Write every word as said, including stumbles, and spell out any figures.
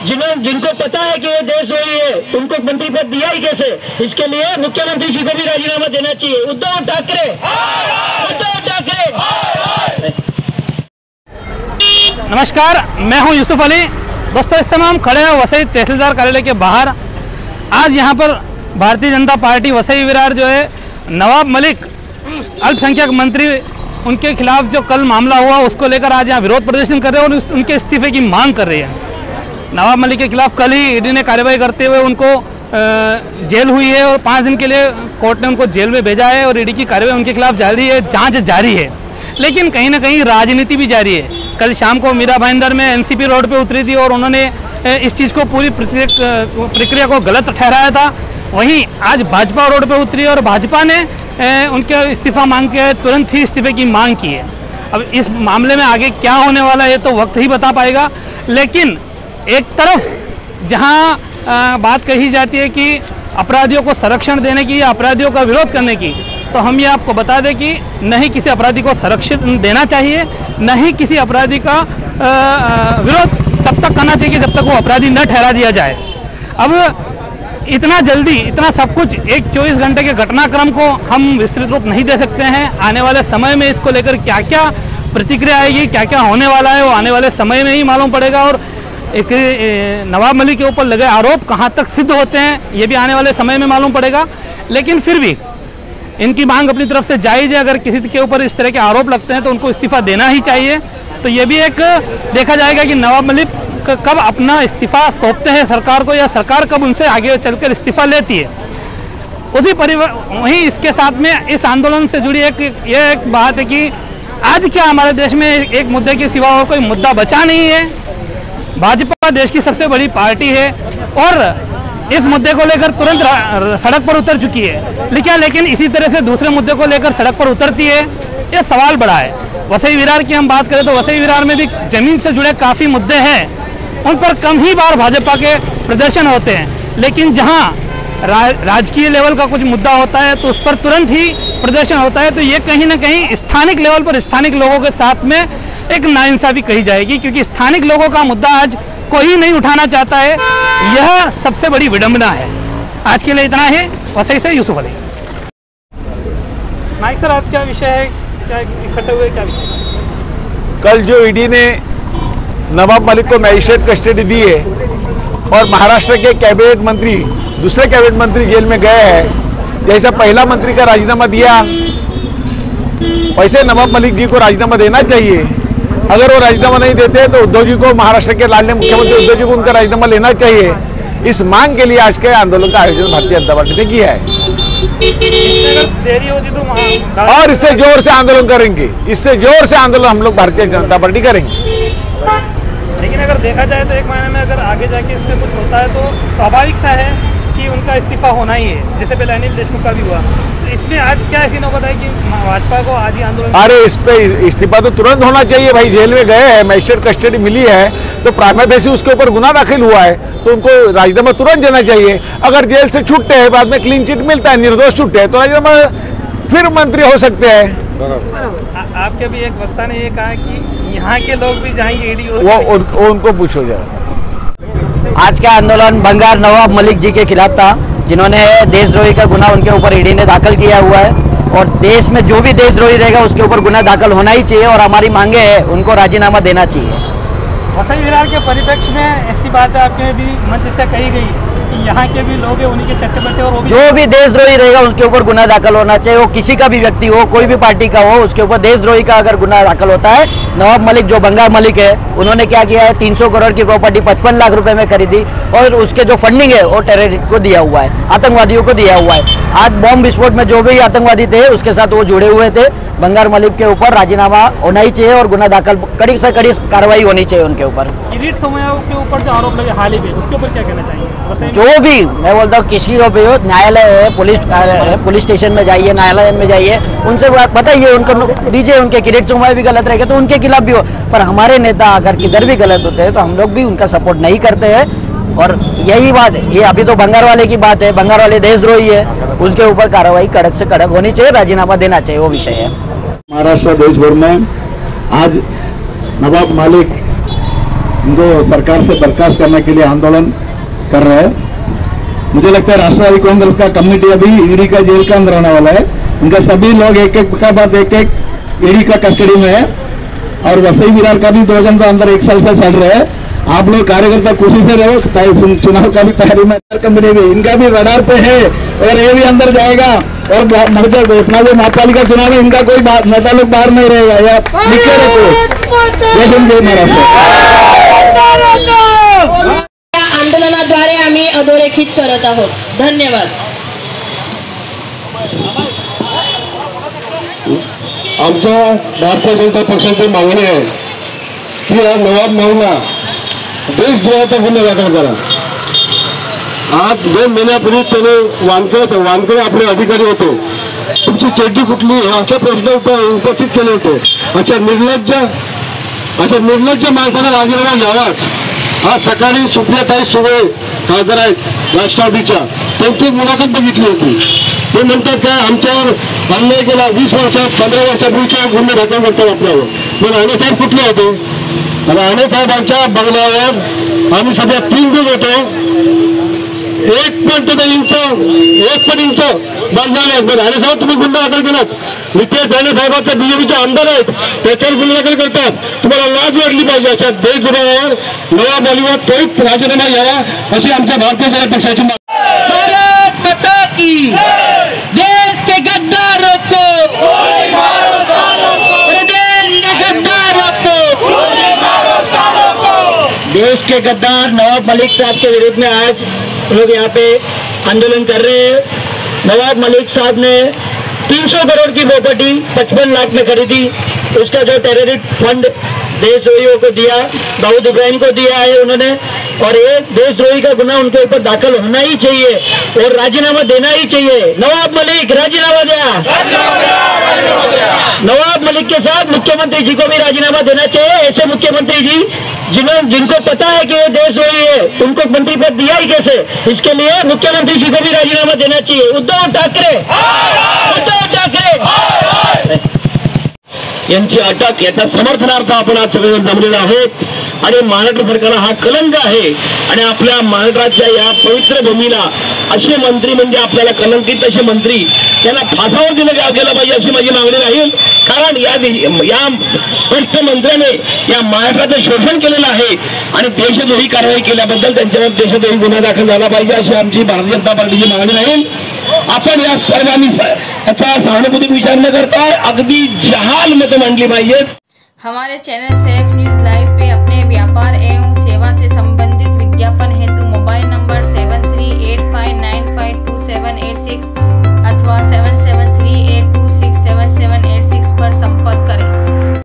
जिन्होंने जिनको पता है कि ये देशद्रोही है उनको मंत्री पद दिया ही कैसे? इसके लिए मुख्यमंत्री जी को भी राजीनामा देना चाहिए। उद्धव ठाकरे, उद्धव ठाकरे। नमस्कार, मैं हूं यूसुफ अली। दोस्तों, इस समय हम खड़े हैं वसई तहसीलदार कार्यालय के बाहर। आज यहां पर भारतीय जनता पार्टी वसई विरार जो है नवाब मलिक अल्पसंख्यक मंत्री, उनके खिलाफ जो कल मामला हुआ उसको लेकर आज यहाँ विरोध प्रदर्शन कर रहे हैं और उनके इस्तीफे की मांग कर रहे हैं। नवाब मलिक के खिलाफ कल ही ईडी ने कार्रवाई करते हुए उनको जेल हुई है और पाँच दिन के लिए कोर्ट ने उनको जेल में भेजा है और ईडी की कार्रवाई उनके खिलाफ जारी है, जांच जारी है। लेकिन कहीं ना कहीं राजनीति भी जारी है। कल शाम को मीरा भाईंदर में एनसीपी रोड पे उतरी थी और उन्होंने इस चीज़ को, पूरी प्रक्रिया को गलत ठहराया था। वहीं आज भाजपा रोड पे उतरी और भाजपा ने उनके इस्तीफा मांग के तुरंत ही इस्तीफे की मांग की है। अब इस मामले में आगे क्या होने वाला है तो वक्त ही बता पाएगा। लेकिन एक तरफ जहां बात कही जाती है कि अपराधियों को संरक्षण देने की या अपराधियों का विरोध करने की, तो हम ये आपको बता दें कि नहीं किसी अपराधी को संरक्षण देना चाहिए, नहीं किसी अपराधी का विरोध तब तक करना चाहिए कि जब तक वो अपराधी न ठहरा दिया जाए। अब इतना जल्दी इतना सब कुछ एक चौबीस घंटे के घटनाक्रम को हम विस्तृत रूप नहीं दे सकते हैं। आने वाले समय में इसको लेकर क्या क्या प्रतिक्रिया आएगी, क्या क्या होने वाला है, वो आने वाले समय में ही मालूम पड़ेगा। और एक नवाब मलिक के ऊपर लगे आरोप कहाँ तक सिद्ध होते हैं ये भी आने वाले समय में मालूम पड़ेगा। लेकिन फिर भी इनकी मांग अपनी तरफ से जायज़ है। अगर किसी के ऊपर इस तरह के आरोप लगते हैं तो उनको इस्तीफा देना ही चाहिए। तो ये भी एक देखा जाएगा कि नवाब मलिक कब अपना इस्तीफा सौंपते हैं सरकार को, या सरकार कब उनसे आगे चलकर इस्तीफा लेती है। उसी परिवार वहीं इसके साथ में इस आंदोलन से जुड़ी एक ये एक बात है कि आज क्या हमारे देश में एक मुद्दे के सिवा और कोई मुद्दा बचा नहीं है। भाजपा देश की सबसे बड़ी पार्टी है और इस मुद्दे को लेकर तुरंत सड़क पर उतर चुकी है। लेकिन लेकिन इसी तरह से दूसरे मुद्दे को लेकर सड़क पर उतरती है, ये सवाल बड़ा है। वसई विरार की हम बात करें तो वसई विरार में भी जमीन से जुड़े काफ़ी मुद्दे हैं, उन पर कम ही बार भाजपा के प्रदर्शन होते हैं। लेकिन जहां रा, राजकीय लेवल का कुछ मुद्दा होता है तो उस पर तुरंत ही प्रदर्शन होता है। तो ये कहीं ना कहीं स्थानिक लेवल पर स्थानिक लोगों के साथ में एक नाइंसाफी कही जाएगी, क्योंकि स्थानिक लोगों का मुद्दा आज कोई नहीं उठाना चाहता है। यह सबसे बड़ी विडंबना है। आज के लिए इतना ही। वसई से यूसुफ अली। नाइक सर, आज क्या विषय है, क्या इकट्ठे हुए, क्या विषय? कल जो ईडी ने नवाब मलिक को मैजिस्ट्रेट कस्टडी दी है और महाराष्ट्र के कैबिनेट मंत्री दूसरे कैबिनेट मंत्री जेल में गए हैं, जैसा पहला मंत्री का राजीनामा दिया वैसे नवाब मलिक जी को राजीनामा देना चाहिए। अगर वो राजीनामा नहीं देते तो उद्धव जी को, महाराष्ट्र के लाडले मुख्यमंत्री उद्धव जी को उनका राजीनामा लेना चाहिए। इस मांग के लिए आज के आंदोलन का आयोजन भारतीय जनता पार्टी ने किया है। देरी होती तो और इससे जोर से आंदोलन करेंगे, इससे जोर से आंदोलन हम लोग भारतीय जनता पार्टी करेंगे। लेकिन अगर देखा जाए तो एक महीने में अगर आगे जाके इसमें कुछ होता है तो स्वाभाविक सा है कि उनका इस्तीफा होना ही है, जैसे पहले अनिल देशमुख का भी हुआ। तो इसमें आज क्या ऐसी नौबत है कि भाजपा को आज ही आंदोलन? अरे इस पे इस्तीफा तो तुरंत होना चाहिए भाई। जेल में गए हैं, मैजिस्ट्रेट कस्टडी मिली है तो प्राइमा फेसी उसके ऊपर गुना दाखिल हुआ है तो उनको राजीनामा तुरंत देना चाहिए। अगर जेल से छूटते हैं, बाद में क्लीन चिट मिलता है, निर्दोष छूटते हैं तो राजीनामा फिर मंत्री हो सकते हैं। आपके भी एक वक्ता ने ये कहा कि यहाँ के लोग भी जाएंगे ईडी, वो उन, उनको पूछो जरा। आज का आंदोलन बंगार नवाब मलिक जी के खिलाफ था, जिन्होंने देशद्रोही का गुना उनके ऊपर ईडी ने दाखिल किया हुआ है। और देश में जो भी देशद्रोही रहेगा उसके ऊपर गुना दाखिल होना ही चाहिए और हमारी मांगे है उनको राजीनामा देना चाहिए। वसई विरार के परिप्रेक्ष्य में ऐसी बात है आपके भी मंच से कही गई कि यहाँ के भी लोग हैं उन्हीं के चट्टे बट्टे, और वो भी जो भी देशद्रोही रहेगा उसके ऊपर गुना दाखिल होना चाहिए। वो किसी का भी व्यक्ति हो, कोई भी पार्टी का हो, उसके ऊपर देशद्रोही का अगर गुना दाखिल होता है। नवाब मलिक जो बंगार मलिक है, उन्होंने क्या किया है, तीन सौ करोड़ की प्रॉपर्टी पचपन लाख रुपए में खरीदी और उसके जो फंडिंग है वो टेररिस्ट को दिया हुआ है, आतंकवादियों को दिया हुआ है। आज बॉम्ब विस्फोट में जो भी आतंकवादी थे उसके साथ वो जुड़े हुए थे। बंगार मलिक के ऊपर राजीनामा होना ही चाहिए और गुना दाखिल कड़ी से कड़ी कार्रवाई होनी चाहिए उनके ऊपर। किरीट सोमैया के ऊपर जो आरोप लगे हाल ही में, उसके ऊपर क्या कहना चाहिए? जो भी, मैं बोलता हूँ किसी को भी हो, न्यायालय है, पुलिस पुलिस स्टेशन में जाइए, न्यायालय में जाइए, उनसे बताइए, उनको दीजिए। उनके किरीट सोमैया भी गलत रहेगा तो उनके खिलाफ भी हो, पर हमारे नेता अगर किधर भी गलत होते हैं तो हम लोग भी उनका सपोर्ट नहीं करते हैं। और यही बात है, ये अभी तो बंगार वाले की बात है, बंगार वाले देशद्रोही है, उनके ऊपर कार्रवाई कड़क से कड़क होनी चाहिए, राजीनामा देना चाहिए, वो विषय है। महाराष्ट्र देश भर में आज नवाब मलिक उनको सरकार से बर्खास्त करने के लिए आंदोलन कर रहे हैं। मुझे लगता है राष्ट्रवादी कांग्रेस का कम्युनिटी अभी ईडी का जेल के अंदर रहने वाला है। उनका सभी लोग एक एक का बाद एक एक ईडी का कस्टडी में है और वसई विरार का भी दो जन का अंदर एक साल से चल रहे हैं। आप लोग कार्यकर्ता खुशी से रहो, चुनाव का भी तैयारी में कंपनी भी इनका भी रडार पे है और ये भी अंदर जाएगा और मर्जर घोषणा जो महापालिका चुनाव में इनका कोई नेता लोग बाहर नहीं रहेगा या लिखे आंदोलनाद्वारे आम्ही अधोरेखित करत आहोत। धन्यवाद। आमच्या भारतीय जनता पक्षाची मागणी आहे की या नवाब मौला देशद्रोहाचा गुन्हा दाखल करा। आज दोन महिन्यापूर्वी त्याने वानकडे वानकडे आपले अधिकारी होते, तुमची चड्डी कुठली असे प्रश्न उपस्थित केले होते। अशा निर्लज्ज अशा निर्लज्ज माणसाला राजीनामा द्यावाच। आज सकाळी सुप्रियाताई सुळे खासदार आहेत राष्ट्रवादीच्या, त्यांची मुलाखत बघितली होती। ते म्हणतात काय आमच्यावर अन्याय केला, वीस वर्षात पंधरा वर्षापूर्वीच्या गुन्हे दाखल करतात आपल्यावर। पण राणे साहेब कुठले होते? राणे साहेबांच्या बंगल्यावर आम्ही सध्या तीन दिवस होतो, एक पण तो इंच एक पण इंच बांधणार नाही। राणे साहेब तुम्ही गुन्हा दाखल केलात, नितेश राणे साहेबांचा बीजेपीचे आमदार आहेत, त्याच्यावर गुन्हा दाखल करतात। तुम्हाला लाज वाटली पाहिजे। अशा देशद्रोहावर नवा बॉलिवूड त्वरित राजीनामा द्यावा अशी आमच्या भारतीय जनता पक्षाची मागणी। भारत माता की देश के गद्दारों को, देश के गद्दारों को, देश के गद्दार नवाब मलिक साहब के विरुद्ध में आज लोग यहाँ पे आंदोलन कर रहे हैं। नवाब मलिक साहब ने तीन सौ करोड़ की प्रॉपर्टी पचपन लाख में खरीदी। उसका जो टेररिस्ट फंड देशद्रोहियों को दिया, दाऊद इब्राहिम को दिया है उन्होंने, और ये देशद्रोही का गुना उनके ऊपर दाखिल होना ही चाहिए और राजीनामा देना ही चाहिए। नवाब मलिक राजीनामा दिया, नवाब मलिक के साथ मुख्यमंत्री जी को भी राजीनामा देना चाहिए। ऐसे मुख्यमंत्री जी जिन्होंने जिनको पता है कि ये देशद्रोही है, उनको मंत्री पद दिया ही कैसे? इसके लिए मुख्यमंत्री जी को भी राजीनामा देना चाहिए। उद्धव ठाकरे उद्धव ठाकरे यांची अटक याच्या समर्थनार्थ आपण आज सगळेजण जमलेलो आहोत आणि महाराष्ट्र सरकारला हा कलंक आहे आणि आपल्या महाराष्ट्राच्या या पवित्र भूमीला असे मंत्री म्हणजे आपल्याला कलंकित असे मंत्री त्यांना फासावर दिलं गेलं पाहिजे अशी माझी मागणी राहील। कारण या या भ्रष्ट मंत्र्याने या महाराष्ट्राचं शोषण केलेलं आहे आणि देशद्रोही कारवाई केल्याबद्दल त्यांच्यावर देशद्रोही गुन्हा दाखल झाला पाहिजे अशी आमची भारतीय जनता पार्टीची मागणी राहील। आपण या सर्वांनी याचा सहानुभूती विचार न करता अगदी जहाल मतं मांडली पाहिजेत। हमारे चैनल सेफ न्यूज